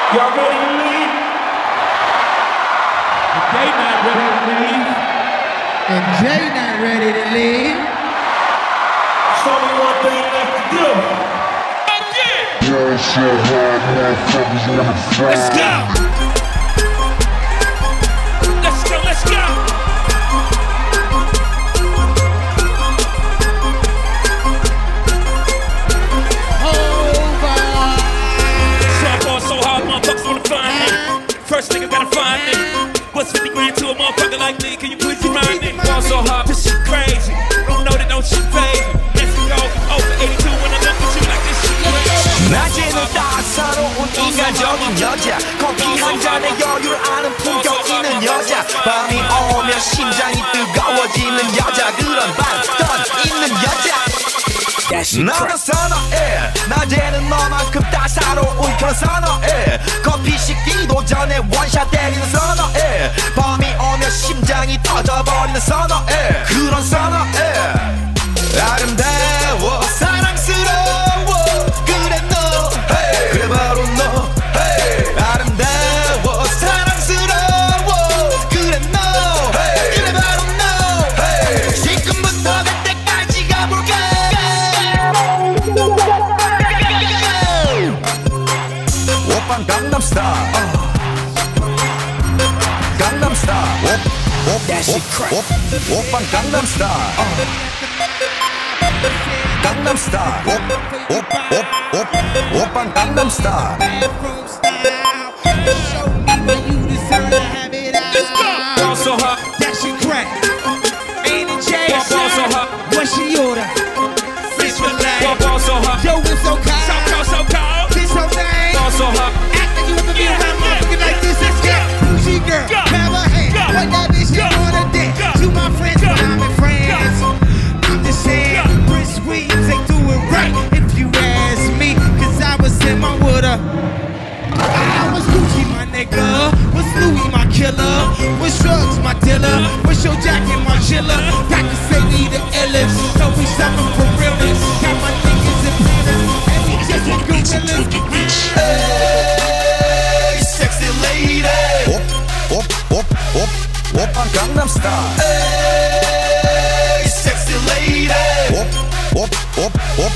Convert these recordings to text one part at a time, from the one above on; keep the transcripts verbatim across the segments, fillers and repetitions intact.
Y'all ready to leave? If they not ready to leave, and Jay not ready to leave, there's only one thing left to do. Let's go! Let's go, let's go! First nigga gotta find me. What's fifty grand to a motherfucker like me? Can you please remind me? Fall so hard, this shit crazy. Don't know that don't shit phase me. Let's go over eighty-two when I look at you like this shit crazy. 낮에는 따사로운 인간적인 여자, 커피 한 잔에 여유를 아는 품격 있는 여자, 밤이 오면 심장이 뜨거워지는 여자, 그런 반전 있는 여자. 너도 선호해. 낮에는 너만큼 따사로운 그 선호해. 커피 식기도 전에 원샷 때리는 선호해. 밤이 오면 심장이 터져버리는 선호해. 그런 선호해. 아름다워 사랑스러워 그래 너 hey. 그래 바로 너 hey. 아름다워 사랑스러워 그래 너 hey. 그래 바로 너 hey. 지금부터 갈 때까지 가볼까. 오빤 강남스타일 강남스타일 오빤 강남스타일 강남스타일 오빤 강남스타일 Fall so hot, that shit crack. Ain't it Jay? fall so hot, What she order? Fish fillet. fall so hot, Yo, it's so cold. so cold, so cold. This so name. Fall so hot, Act like you ever been Yeah, around yeah, looking like this. Let's get bougie girl. Go. Grab her hand. Go. Point that bitch Go. on a dick. Go. To my friends Go. when I'm in France. I'm just saying, Go. Prince Williams ain't do it right. If you ask me, cause I was in my water. I was Gucci, my nigga. Was Louis, my killer. Was Shrugs, my dealer. Was your jacket, my chiller. Got to say we the illest. So we suffer for realness. Got my niggas in planners. And we just with gorillas. Hey, sexy lady. Op, op, op, op, 오빤 강남스타일. Hey, sexy lady. Op, op, op, op.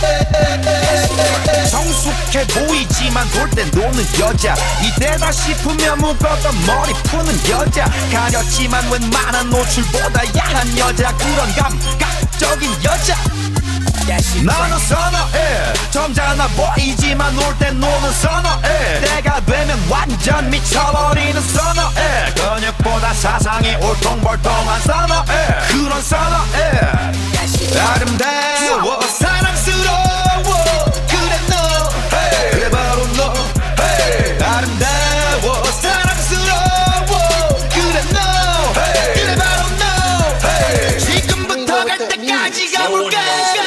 성숙해 보이지만 돌 땐 노는 여자. 이때다 싶으면 묶었던 머리 푸는 여자. 가렸지만 웬만한 노출보다 야한 여자. 그런 감각적인 여자. 나는 선호해. 점잖아 보이지만 놀 땐 노는 선호해. 때가 되면 완전 미쳐버리는 선호해. 근육보다 사상이 울퉁불퉁한 선호해. 그런 선호해. 아름다워 사랑스러워 그래 너 hey. 그래 바로 너 hey. 아름다워 사랑스러워 그래 너 hey. 그래 바로 너 hey. 지금부터 갈 때까지 가볼까.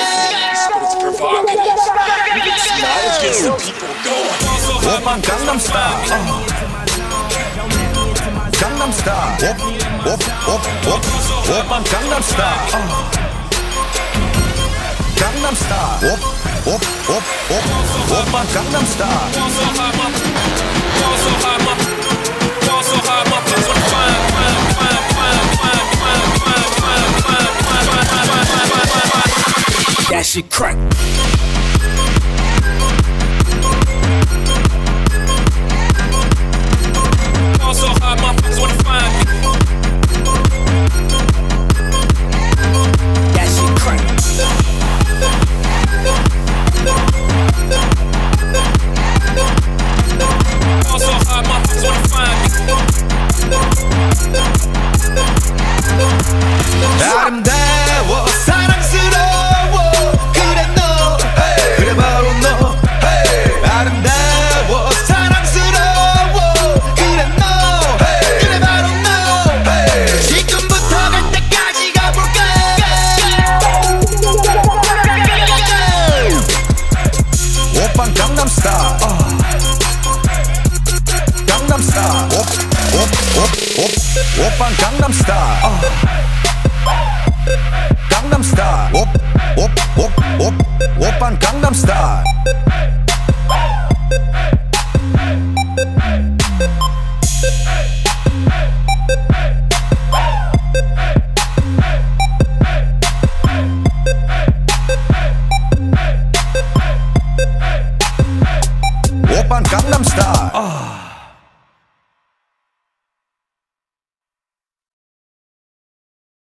오빤 강남스타일 강남스타일 옵옵옵옵 오빤 강남스타일 강남스타일 옵옵옵옵 오빤 강남스타일 fall so hot, my, fall so hot, my, fall so hot, my friends wanna find, find, find, find, find, find, find, find, find, find, find, find, find, find, find. That shit crack. Fall so hot, my friends wanna find me. That shit crack. Fall so hot, my friends wanna find me. 아름다워 사랑스러워 그래 너 hey. 그래 바로 너 hey. 아름다워 사랑스러워 그래 너 hey. 그래 바로 너 hey. 지금부터 갈 때까지 가볼까. 오빤 강남스타일 강남스타일 옵옵옵옵 오빤 강남스타일 강남스타일 옵옵옵옵 오빤 강남스타일 star.